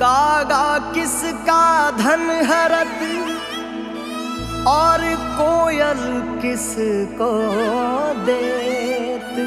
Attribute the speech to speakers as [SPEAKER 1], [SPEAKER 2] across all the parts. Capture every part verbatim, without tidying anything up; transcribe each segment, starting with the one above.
[SPEAKER 1] कागा किसका धन हरत और कोयल किसको देत।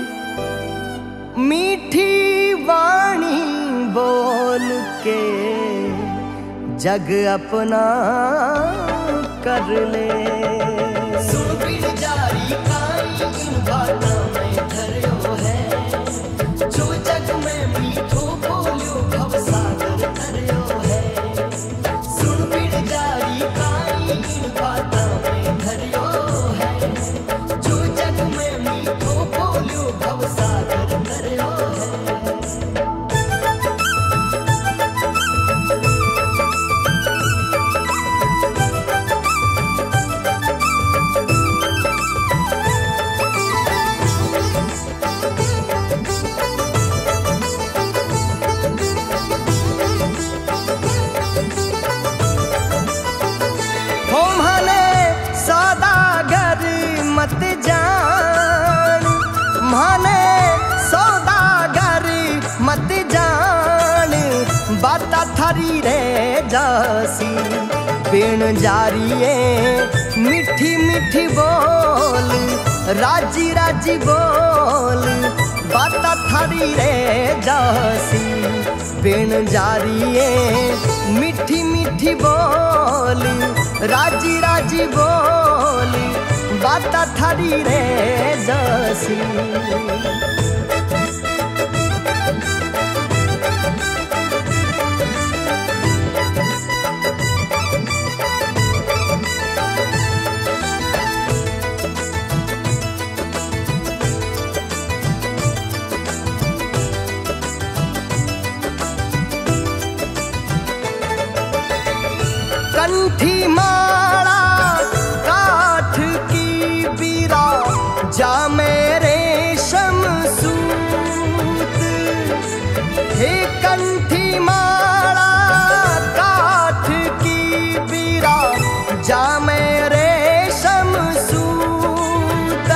[SPEAKER 1] मीठी वाणी बोल के जग अपना कर ले। सुन पीढ़ जारी काई इन बातों में धर्यो है, जो जग में मीठो बोलियो भवसागर धर्यो है। सुन पीढ़ जारी काई इन बातों में धर्यो है, जो जग में मीठो बोलियो भवसागर धर्यो है। मत जान माने सौदागर मत जान, बाता थारी रे जासी बिन जारिए मिठी मिठी बोल, राजी राजी बोल। बाता थारी रे जासी बिन जारिए मिठी मिठी बोल, राजी राजी बोल। बाता थारी रे जासी कंठी माला काठ की बीरा जा मेरे शमसूत। हे कंठी माला काठ की बीरा जा मेरे शमसूत।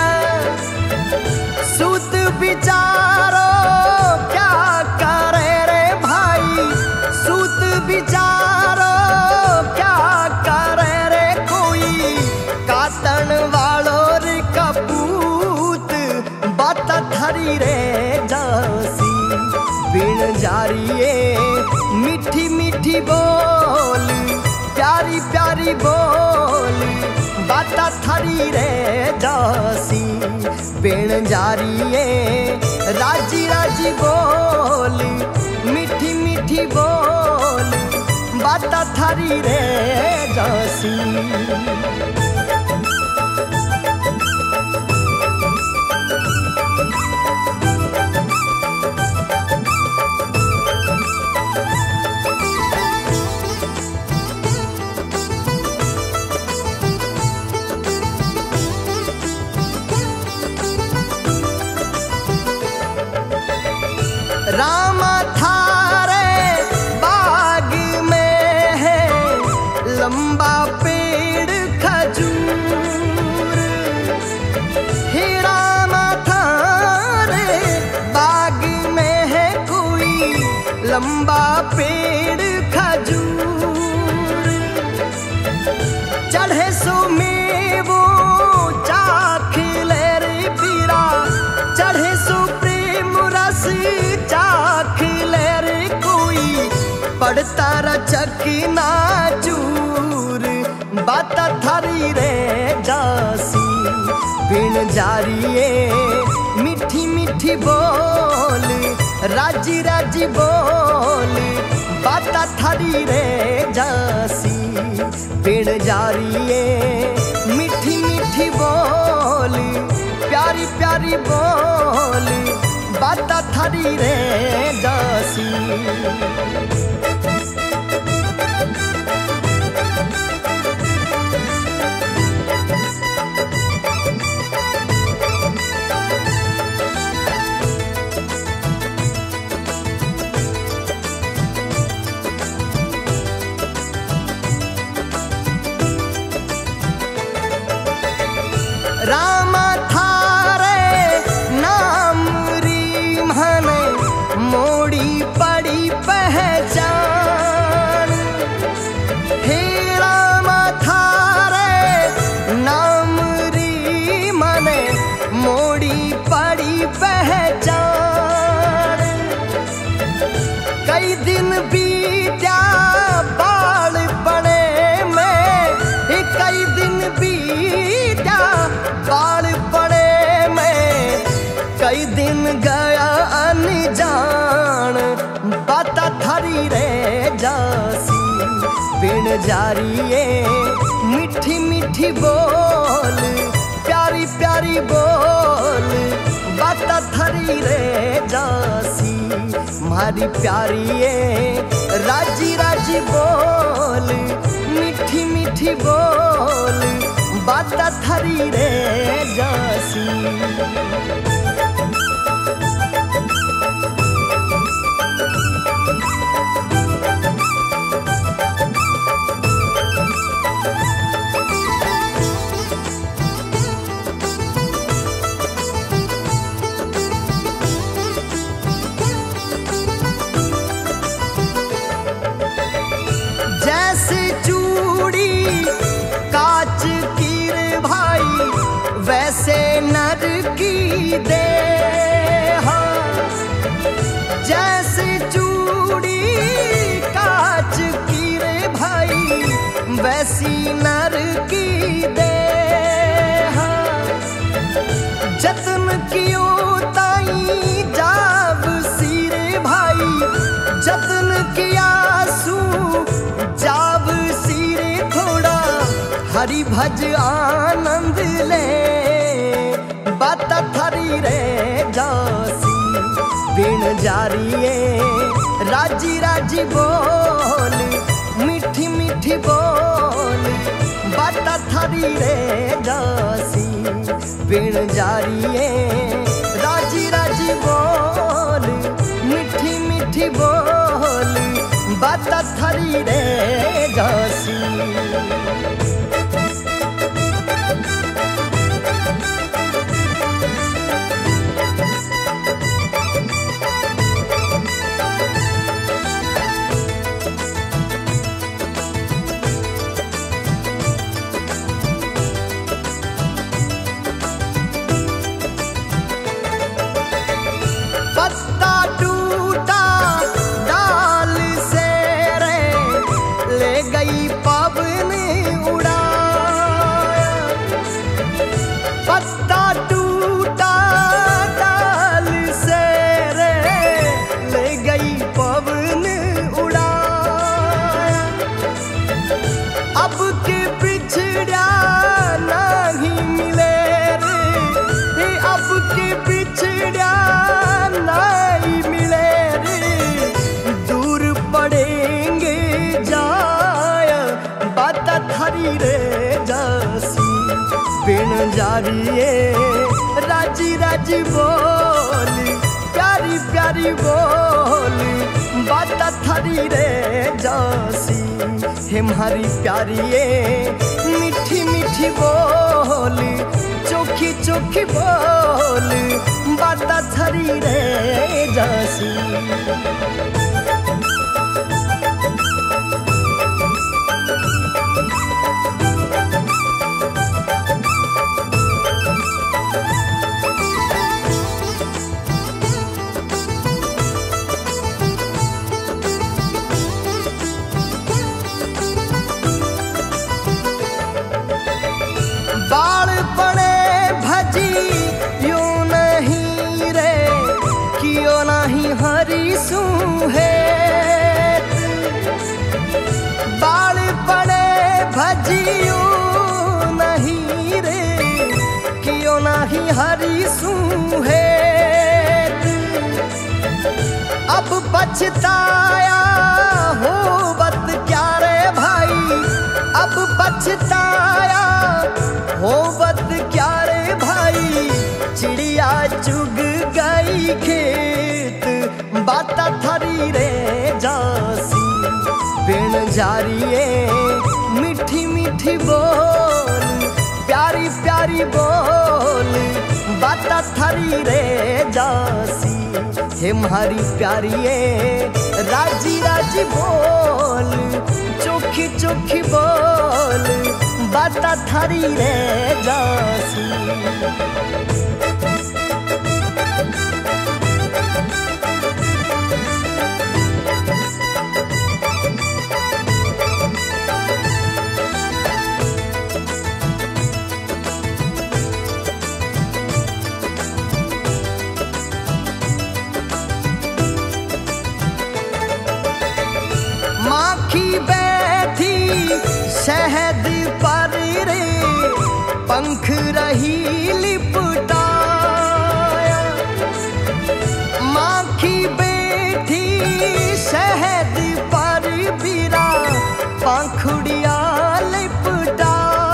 [SPEAKER 1] सूत बिचारो क्या करे रे भाई, सूत बिचारो क्या करे रे कोई, कातन वालो रे कपूत। बात थारी रे जासी बिन जारिए मीठी मीठी बोल, प्यारी प्यारी बोल। बात थारी रे जासी बिन जारिए राजी राजी बोल, मीठी मीठी बोल। बाता थारी रे जासी रामा थारे बाग में है लंबा पेड़ खजूर। हे रामा थारे बाग में है कोई लंबा पेड़ खजूर। चढ़े सो में वो चाख ले रे पीरा, चढ़े सो प्रेम रस चाख ले रे कोई, पड़ता रचक नाचूर। बाता थारी रे जासी बिन जारिए मीठी मीठी बोल, राजी राजी बोल। बाता थारी रे जासी बिन जारिए मीठी मीठी बोल, प्यारी प्यारी बोल। बाता थारी रे जासी रामा थारे नाम री मन मोड़ी पड़ी कई दिन बीत्या बाल पड़े में, कई दिन बीत्या बाल पड़े में, कई दिन गया अनजान बाता थारी रे जासी। बिन जारिए मीठी मीठी बोल, प्यारी प्यारी बोल बाता थारी रे जासी। मारी प्यारिए राजी राजी बोल, मीठी मीठी बोल बाता थारी रे जासी। जैसे चूड़ी कांच की रे भाई, वैसे नर की देह। जैसे चूड़ी कांच की रे भाई, वैसी नर की देह। जतन कियो ताई जाब सिरे भाई, जतन किया सू जाब सिरे थोड़ा, हरि भज आनंद ले बाता थारी रे जासी। बिन जारिए राजी राजी बोल, मीठी मीठी बोल बाता थारी रे जासी। बिन जारिए राजी राजी बोल, मीठी मीठी बोल बाता थारी रे जासी। पत्ता टूटा डाल से रे, ले गई पवन उड़ाया। पत्ता टूटा डाल से रे, ले गई पवन उड़ाया। अब के बिछड़ा नहीं मिले रे, अब के बिछड़ा नहीं मिले रे, दूर पड़ेंगे जाया बाता थारी रे जासी। बिन जारिए राजी राजी बोल, प्यारी प्यारी बोल बाता थारी रे जासी। हमारी प्यारिए मीठी मीठी बोल, चोखी चोखी बोल बाता थारी रे जासी। बाल पड़े भजी यूं नहीं रे, कियो नहीं हरी सुहे। बाल पड़े भजी यूं नहीं रे, कियो नहीं हरी सुहे। अब पछताया हो बत क्या रे भाई, अब पछताया हो बत क्या रे भाई। चिड़िया चुग गई खेत बाता थारी रे जासी। बिन जारिए मीठी मीठी बोल, प्यारी प्यारी बोल बाता थारी रे जासी। हमारी प्यारिए राजी राजी बोल, चोखी चोखी बोल बाता थारी रे जासी। माखी बैठी शहद पर रे पंख रही लिपटाया। माखी बैठी शहद पर बीरा पंखुड़िया लिपटाया।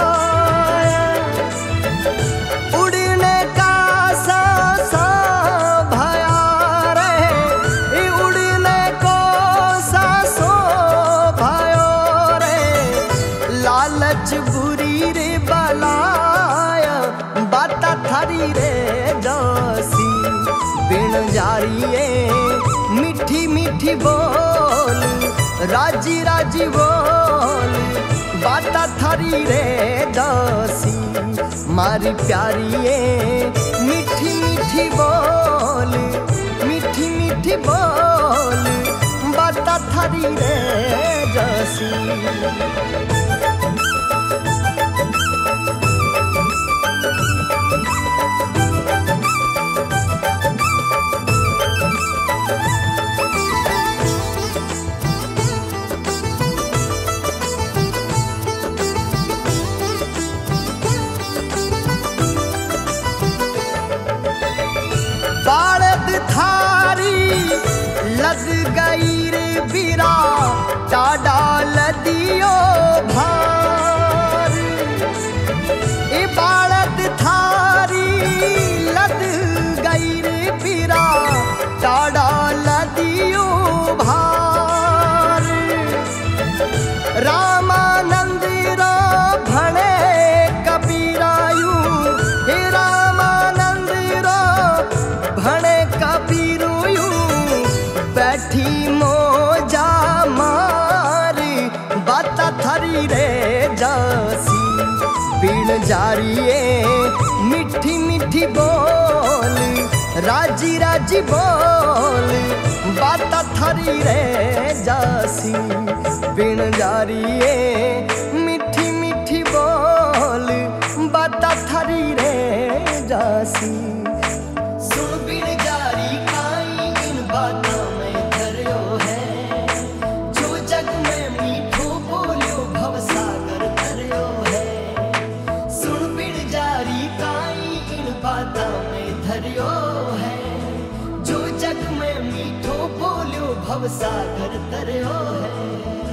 [SPEAKER 1] उड़ने का सा भया रे, उड़ने को सासो भयो रे। लालच बुरी रे बलाया, बाता थारी रे जोसी। बिन जारिए मीठी मीठी बोल, राजी राजी बोल, बाता थारी रे जोसी। मारी प्यारिए मीठी मीठी बोल, मीठी मीठी बोल, बाता थारी रे जोसी। बालद थारी लद गई रे बीरा, टाडा लदियो भार। ए बालद थारी लद गई रे बीरा, टाडा लदियो भार। रामानंद रो भणे कबीरायू, हे रामानंद रो भणे कबीरुयू। बैठी मोजा मारी, बाता थारी रे जासी। बीण जारिए मीठी मीठी बोल, राजी राजी बोल, बाता थारी रे जासी। बीण जारिए मीठी मीठी बोल, बाता थारी रे जासी। सुन बिन जारी काई इन बातों में धर्यो है, जो जग में मीठो बोलियो भवसागर धर्यो है। सुन बिन जारी काई इन बातों में धर्यो है, जो जग में मीठो बोलियो भवसागर धर्यो है।